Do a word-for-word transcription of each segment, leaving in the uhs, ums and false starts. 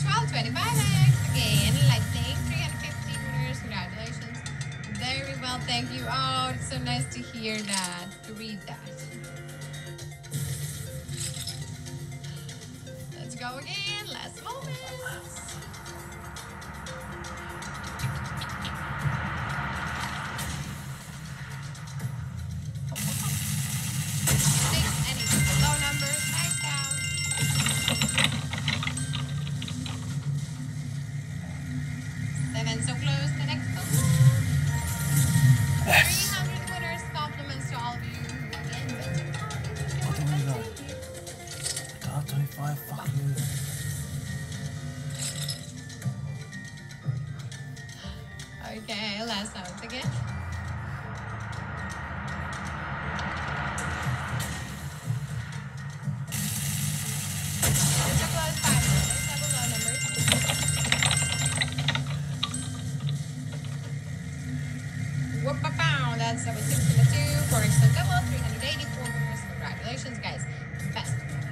twelve, twenty-five X. Again, Lightning, three hundred fifty winners. Congratulations. Very well, thank you. Oh, it's so nice to hear that, to read that. Let's go again. Last moments. Six, any low numbers, maxed out. Seven, so close. The next one. Yes. three hundred winners. Compliments to all of you. Again, betting What do we got? Top twenty-five, fuck you. Okay, last out again. It's a close five numbers, double low numbers. Whoop-a-pow, that's double six, double two, four X so double, three hundred eighty-four winners. Congratulations, guys. Best.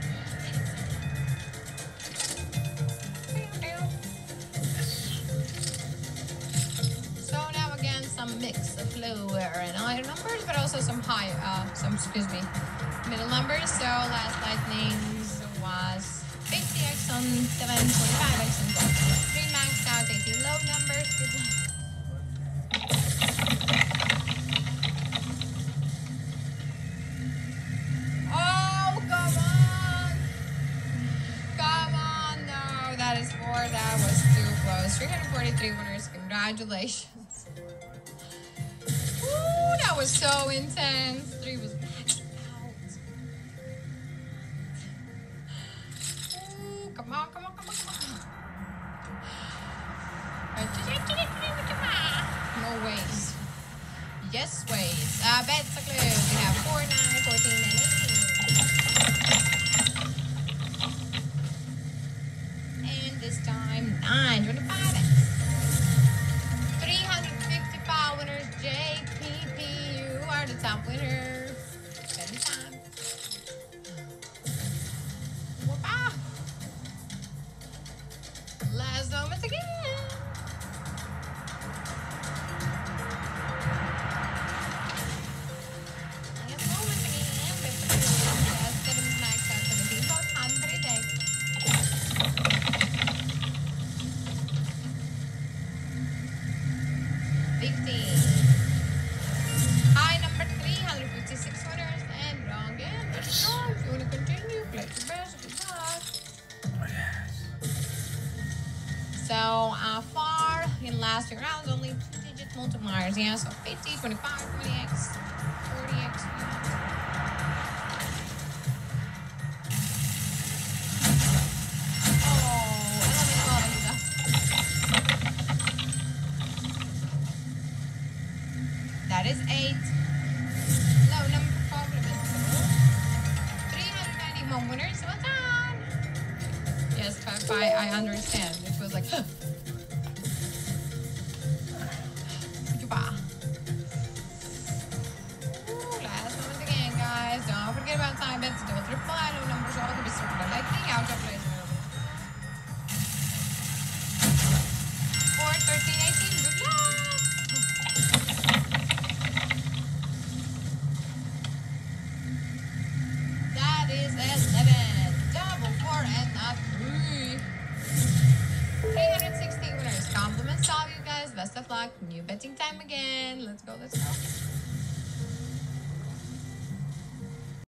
So now again, some mix of lower and higher numbers, but also some high, uh, some, excuse me, middle numbers. So last lightnings was fifty X on seven, twenty-five X on twelve. three maxed out, eighteen low numbers. Good luck. Oh, come on. Come on, no, that is four. That was too close. three hundred forty-three winners. Congratulations. Ooh, that was so intense. Three was maxed out. Ooh, come on, come on, come on, come on. No ways. Yes, ways. Uh, bets are closed. We have four, nine, fourteen, and eighteen. And this time, nine, twenty-five X. three hundred fifty-five winners. J P P, you are the top winner. Spend time. Whoop-ah. Last moments again. Last moments again. Last seven maxed out, seventeen, both hundred X. fifteen. High number three hundred fifty-six winners and wrong again. But no, if you want to continue, play your best. Good luck. Oh, yes. So uh, far in last few rounds, only two-digit multipliers. Yeah, so fifty, twenty-five, twenty X, forty X. That is eight. Low number compliments. three hundred ninety-one winners. Well done. Yes, I, I understand. It was like, huh. Ooh, last moment again, guys. Don't forget about time bets. Don't reply. Low numbers all can be sorted by lightning. Out of place. four, thirteen, eighteen. Good luck. That is eleven. Double four and not three. three hundred sixty winners. Compliments to all you guys. Best of luck. New betting time again. Let's go, let's go.